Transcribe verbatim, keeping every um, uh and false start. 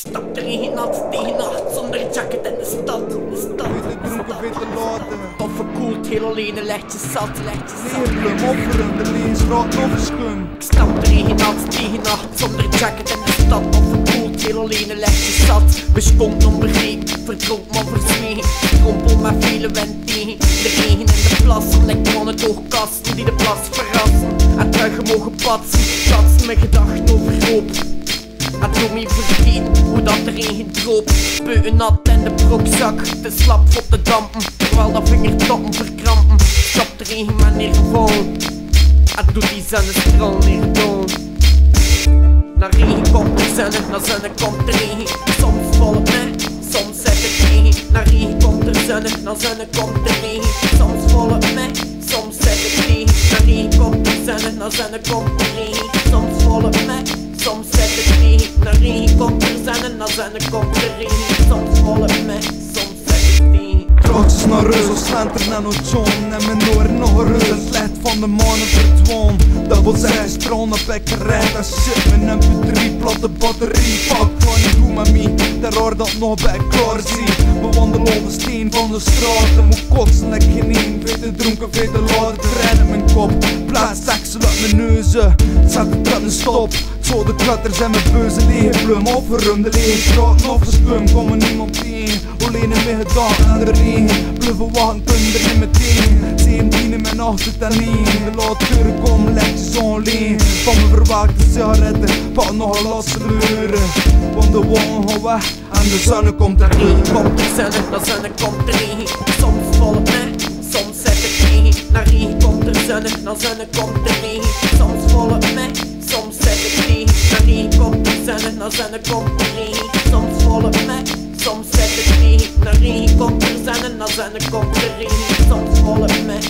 Stap erin als die nacht zonder jacket in de stad, de stad. Witte dronken, witte laten. Tot verkoeld, heel alleen een lichtje zat, lichtje zat. Leerplum, offeren, de leensraad nog eens skum. Ik stap erin als die nacht zonder jacket in de stad. Tot verkoeld, heel alleen een lichtje zat. Beschonken, onbegrepen, verdronken maar verzwegen. Trompel met vele wind tegen. De regen in de plassen, lijkt mannen doorkasten die de plas verrassen. En tuigen mogen patsen, platsen met gedachten overhoop. En toen me vergeten hoe dat erin gedroop. Spuiten nat in de broekzak, te slap op de dampen. Terwijl dat vingertoppen verkrampen. Stap erin met neergevallen. En doet die zonnestraal neerdoen. Na regen komt de zonne, na zonne komt de regen. Soms valt het mee, soms zet het tegen. Na regen komt de zonne, na zonne komt de regen. Soms valt het mee, soms zet het tegen. Na regen komt de zonne, na zonne komt de regen. Soms valt het mee, soms zet het tegen. Na regen komt de zonne, na zonne komt de regen. Soms valt het mee, soms zet het tegen. Trots naar reus als slenter naar nog John. En mijn oren nog reus, het licht van de mannen verdwon. Dat wil zeggen, stroom op bekkerij. Dat shit met een M P drie, platte batterie. Fuck van je doe met me, daar hoor dat nog bij klaar zie. We wandelen over steen van de straat. En moet kotsen, ik geen vete dronken, vete laten. Trein in mijn kop, plaats seksel uit mijn neuzen. Zet de trap en stop, zo de klatters en mijn beuze leegplum. Offerum, de lege straat, nog de skum, komen niemand tegen. Alleen in mijn gedachten aan de regen. Bluffen wachten, thunder in meteen. zeventien in mijn achter ten één. De laatdeuren komen letjes alleen. Van mijn verwaakte sigaretten, pak nog een laatste leuren. Want de wolken gaan weg en de zonne komt er regen. Komt de zonne, na zonne komt de regen. Soms valt het mee, soms zet het tegen. Na regen komt de zonne, na zonne komt de regen. Soms valt het mee, soms zet het tegen. Na regen komt de zonne, na zonne komt de regen. Soms valt het mee, soms zet het tegen. Na regen komt de zonne, na zonne komt de regen. Soms valt het mee,